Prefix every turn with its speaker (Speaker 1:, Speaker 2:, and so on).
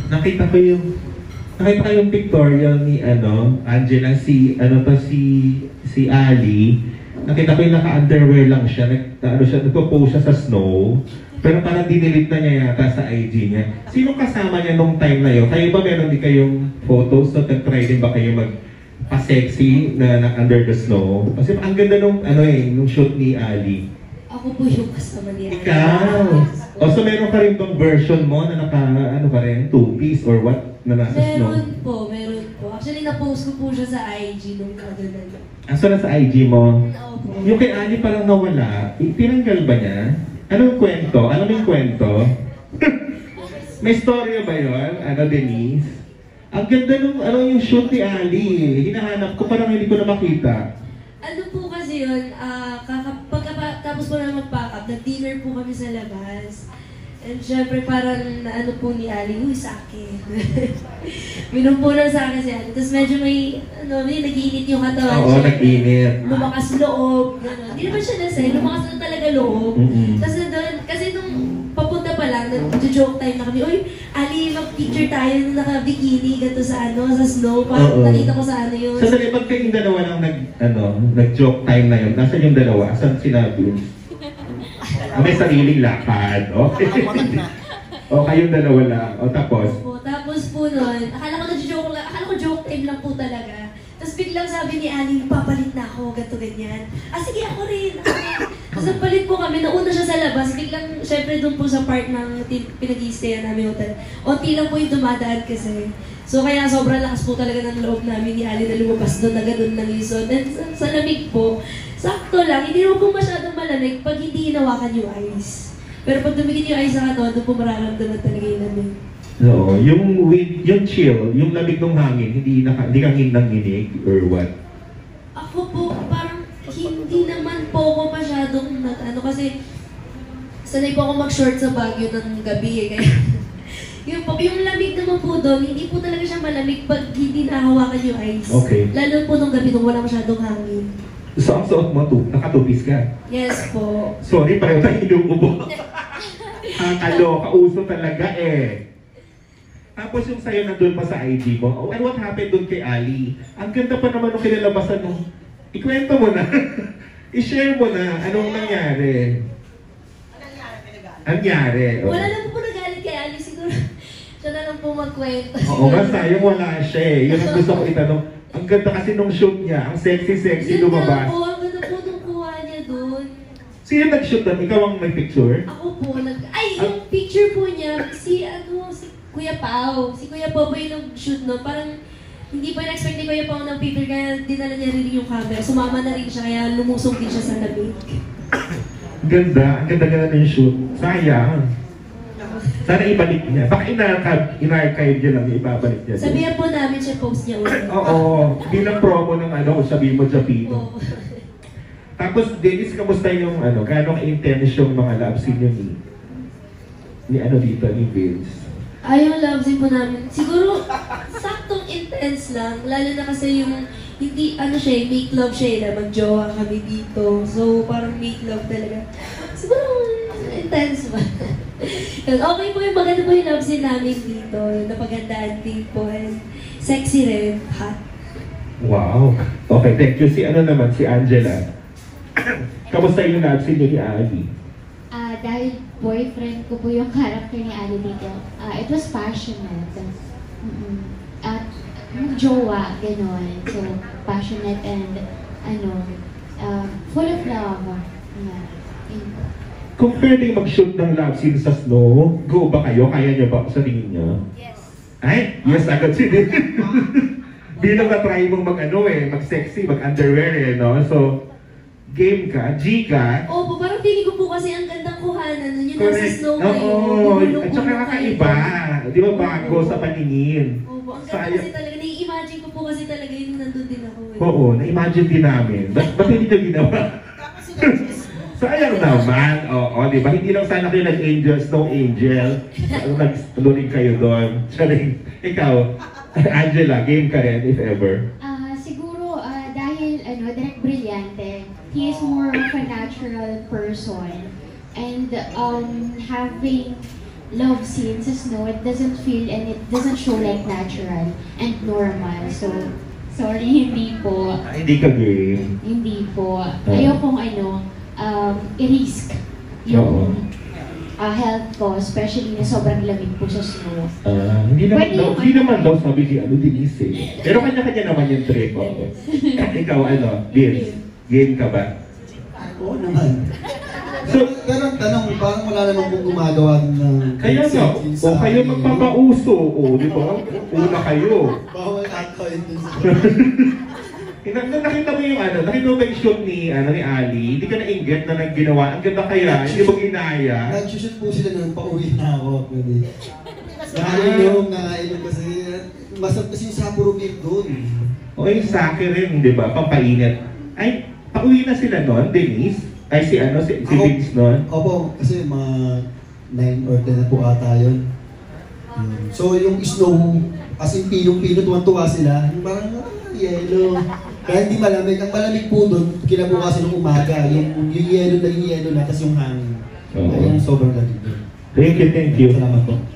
Speaker 1: Nakita ko yung pictorial ni Angela, si Ali. Nakita ko yung naka-underwear lang siya, nagpo-post siya sa snow. Pero parang dinilit na niya yata sa IG niya. Sinong kasama niya nung time na yun? Kayo ba meron di kayong photos? So, nag-try din ba kayo magpa-sexy na under the snow? Kasi ang ganda nung shoot ni Ali.
Speaker 2: Ako po yung kasama ni Ali.
Speaker 1: Ikaw! O, so meron ka rin tong version mo na two-piece or what? Na nasa snow?
Speaker 2: Meron po. Actually, na-post ko po siya sa IG nung kagalan.
Speaker 1: So, nasa IG mo?
Speaker 2: Oo po.
Speaker 1: Yung kay Ali parang nawala. Tinanggal ba niya? Anong kwento? Ano yung kwento? May storya ba yun? Denise? Ang ganda nung yung shoot ni Ali. Hinahanap ko, parang hindi ko na makita.
Speaker 2: Ano po kasi yun, tapos po na mag-pack up, nag-dinner po kami sa labas. And syempre parang naano po ni Ali, uy, sake. Minumpunan sa akin si Ali. Tapos medyo may nag-iinit yung katawan.
Speaker 1: Oo, nag-iinit.
Speaker 2: Lumakas loob, gano'n. Hindi naman siya nasay, lumakas na talaga loob. Tapos doon, kasi nung papunta pa lang, nag-joke time na kami, uy, Ali, mag-picture tayo na naka-bikini, ganito sa snow. Parang nakita ko sa yun.
Speaker 1: So, sabi, pag kayong dalawa lang nag-joke time na yun, nasan yung dalawa? Saan sinabi yun? May sariling lakad, okay? O, kayong dalawa lang. O, tapos?
Speaker 2: Tapos po nun, akala ko joke time lang po talaga. Tapos biglang sabi ni Ali, papalit na ako, ganito ganyan. Sige, ako rin. Tapos nagpalit po kami, nauna siya sa labas, biglang, syempre doon po sa part ng pinag-i-stayan namin hotel. Unti lang po yung dumadaan kasi. So kaya sobrang lakas po talaga ng loob namin ni Ali na lumabas doon na gano'n ng ison. And sa lamig po, sakto lang, hindi naman po masyadong malamig pag hindi hinawakan yung ice. Pero pag dumikit yung ice sa katawan, doon po mararamdaman talaga yung lamig.
Speaker 1: Oo, yung chill, yung lamig ng hangin, hindi kang hinang-hinig or what?
Speaker 2: Ako po, parang hindi naman po ako masyadong kasi sanay po ako mag-short sa Baguio ng gabi kaya yung lamig naman po doon, hindi po talaga siya malamig pag hindi nahawakan yung ice.
Speaker 1: Okay.
Speaker 2: Lalo po nung gabi nung wala masyadong hangin.
Speaker 1: So, ang suot mo, nakatupis ka?
Speaker 2: Yes po.
Speaker 1: Sorry, pareho tayo inuubo. Kauso talaga eh. Tapos yung sa'yo nandun pa sa IG mo, and what happened dun kay Ali? Ang ganda pa naman nung kinalabasan nung, ikwento mo na, i-share mo na, anong nangyari? Nangyari?
Speaker 2: Wala lang po nagalit kay Ali, siguro. Siya na lang po magkwento.
Speaker 1: Oo, basta yung wala siya eh. Yun ang gusto ko itanong. Ang ganda kasi nung shoot niya, ang sexy lumabas.
Speaker 2: Yun ang ganda po nung kuha niya dun.
Speaker 1: Sino nag-shoot doon? Ikaw ang may picture?
Speaker 2: Ako po, yung picture po niya, si Kuya Pao. Si Kuya Pao po yung nag-shoot no. Parang hindi pa na-expect ni Kuya Pao ng picture kaya dinala niya rin yung camera. Sumama na rin siya kaya lumusong din siya sa lamig.
Speaker 1: Ganda. Ang ganda-ganda na yung shoot. Sayang. Sana ibalik niya. Baka in-archive niya lang, ibabalik niya.
Speaker 2: Sabihan po namin siya post niya ulit.
Speaker 1: Oo. Bilang promo ng sabihin mo Japino. Tapos, Dennis, kamusta yung gaano ka-intense yung mga love scene niyo ni Vince?
Speaker 2: Yung love scene po namin, siguro, saktong intense lang. Lalo na kasi yung, hindi, make love siya mag-jowa kami dito. So, parang make love talaga. Siguro, intense ba? Okay po yung maganda po yung love scene namin dito. Yung napagandaan din po. And sexy rin, hot.
Speaker 1: Wow. Okay, thank you. Si Angela. Kamusta yung love scene niyo ni Ali?
Speaker 3: Dahil boyfriend ko po yung character ni Ali dito, it was passionate. At jowa, gano'n. So, passionate and, full of love. Yeah.
Speaker 1: Kung pwedeng mag-shoot ng love scene sa snow, go ba kayo? Kaya niyo ba sa tingin niyo?
Speaker 2: Yes.
Speaker 1: Ay, yes agad si Din. Bilang na-try mong mag-sexy, mag-underwear no? So, game ka, G ka.
Speaker 2: Opo, parang feeling ko po kasi ang gandang kuhanan nun. Yung nasa snow kayo.
Speaker 1: Oo, at saka kakaiba. Di ba bago sa paningin?
Speaker 2: Opo, ang ganda kasi talaga. Nai-imagine ko po kasi talaga yung nandun din ako.
Speaker 1: Oo, na-imagine din namin. Ba't hindi nyo ginawa? Sayang naman. Oo, di ba? Hindi lang sana kayo nag-angel, snow angel. Nag-luring kayo doon. Saring, ikaw, Angela, game ka rin, if ever.
Speaker 3: Siguro, dahil, Direk Brillante, he is more of a natural person. And having love scene sa snow, it doesn't feel and it doesn't show like natural and normal. So, sorry, hindi po.
Speaker 1: Hindi ka game.
Speaker 3: Hindi po. Ayokong i-risk yung health ko, especially na sobrang lamig po sa snow.
Speaker 1: Hindi naman daw sabi ni Denise eh. Pero kanya-kanya naman yung trip. Ikaw, Vince, game ka ba?
Speaker 4: Oo naman.
Speaker 1: So,
Speaker 4: pero ang tanong, parang wala naman kung gumagawa ng...
Speaker 1: Kaya nga, kayo magpapauso, di ba? Una kayo.
Speaker 4: Bawal alcohol din sa...
Speaker 1: Nakita mo yung nakita mo ba yung shoot ni Ali? Hindi ka na-inggit na nagginawa. Ang ganda kaya, hindi mo ginaya.
Speaker 4: Nag-shoot po sila nung pauwi na ako. Nakainom kasi masarap kasi yung Sapporo beef doon.
Speaker 1: O yung sake rin, di ba? Pampainit. Ay, pauwi na sila noon, Denise? Ay, si Vince noon?
Speaker 4: Opo, kasi mga 9 or 10 na po ata yun. So yung snow, as in pinong-pino, tuwan-tuwa sila. Yung parang, yellow. Kaya hindi malamig. Ang malamig po doon, kinabukasan ng umaga. Yung yellow na, tapos yung hangin. Kaya yung sobrang lamig doon.
Speaker 1: Thank you.
Speaker 4: Salamat po.